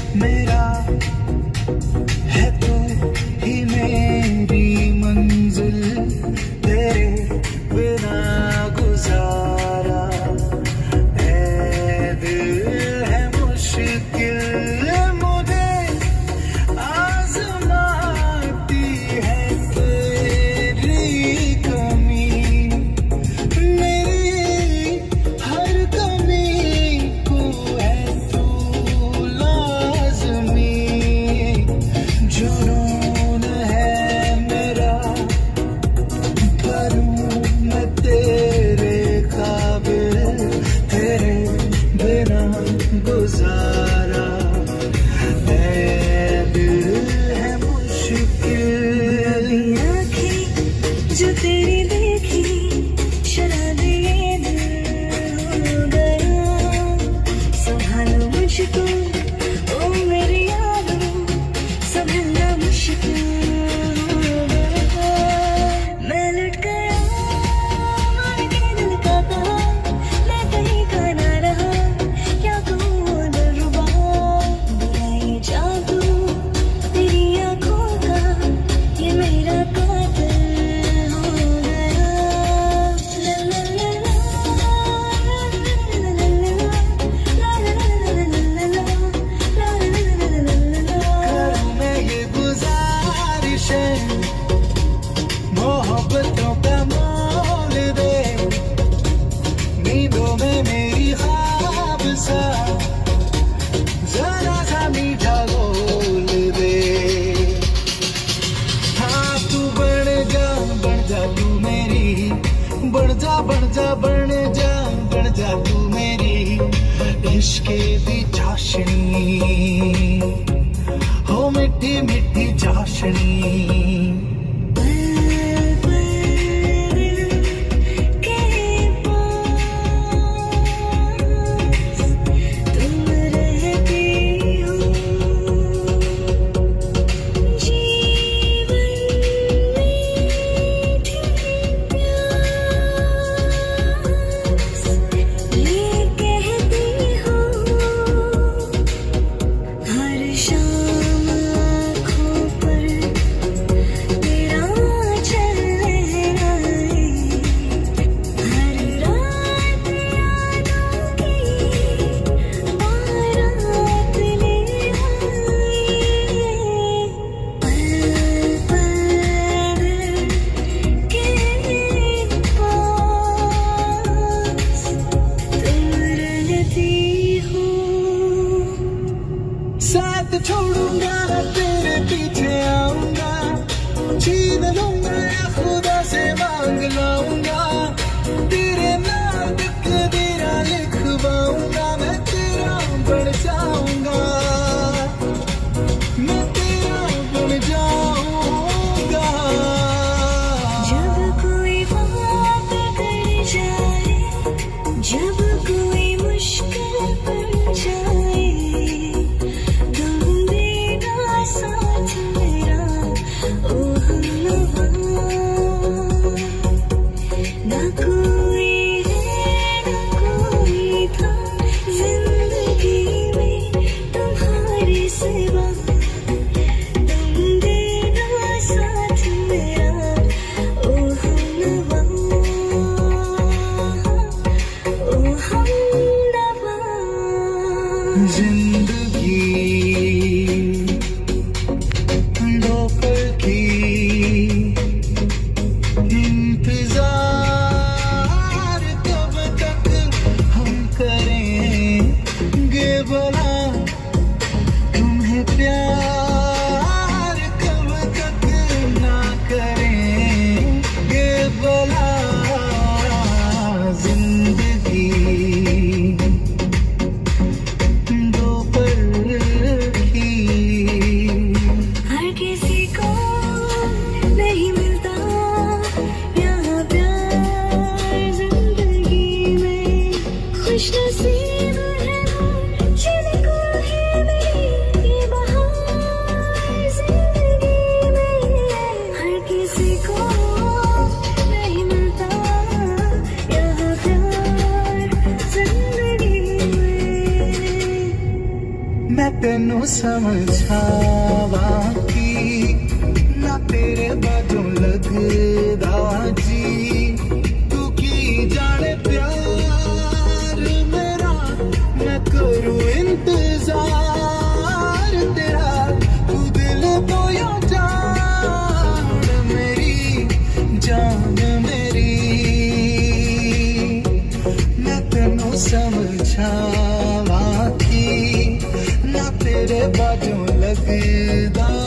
मेरा है तू ही मेरी मंजिल, तेरे बिना गुजारा है दिल है मुश्किल, मुझे आजमाती है तेरी कमी, मेरी हर कमी को है तू लाज़मी, जुनून है मेरा करूं मैं तेरे काबिल, तेरे बिना गुजारा है दिल है मुश्किल। आँखें जो तेरी देखी शराबी ये दिल हो गया, संभालो मुझको ओ मेरी यादों, संभलना मुश्किल हो गया, मैं लुट गया मान के दिल का कहा, मैं कहीं का ना रहा, क्या कहूँ दिलरुबा, बुरा ये जादू तेरी आँखों का, ये मेरा कातिल हो गया, ला ला ला ला, ला ला ला ला, ला ला ला ला ला। करूं मैं ये गुजारिशें, मोहब्बतों का मोल दे, नींदों में मेरी ख्वाब सा जरा सा मीठा बोल दे, हाँ तू बन जा तू मेरी, बढ़ जा बढ़ जा बढ़ जा तू मेरी इश्क़ दी चाशनी, हो मिठी मिठी चाशनी। पल पल दिल के पास तुम रहती हो, जीवन मीठी प्यास ये कहती हो, हर शाम आँखों पर तेरा चल लहराए, हर रात यादों की बारात ले आए, पल पल दिल के पास तुम रहती हो। साथ छोड़ूंगा तेरे पीछे आऊंगा, छीन लूंगा या खुदा से मांग लाऊंगा, तेरे नाम तकदीरा लिखवाऊंगा, मैं तेरा बन जाऊंगा, मैं तेरा बन जाऊंगा। जब कोई बात कर जाए, जब कोई मुश्किल पड़ जाए, तुम देना साथ मेरा ओ हमनवा, ना कोई है ना कोई था जिंदगी में तुम्हारे सिवा, तुम देना साथ मेरा ओ हमनवा, ओ हमनवा। जिंदगी दो पल की इंतजार समझावा की ना तेरे बाजों लगदा जी तू की जाने प्यार मेरा मैं करूं इंतजार तेरा तू दिल तो या जान मेरी मैं तेनू समझावा की ना तेरे बाजों लगदा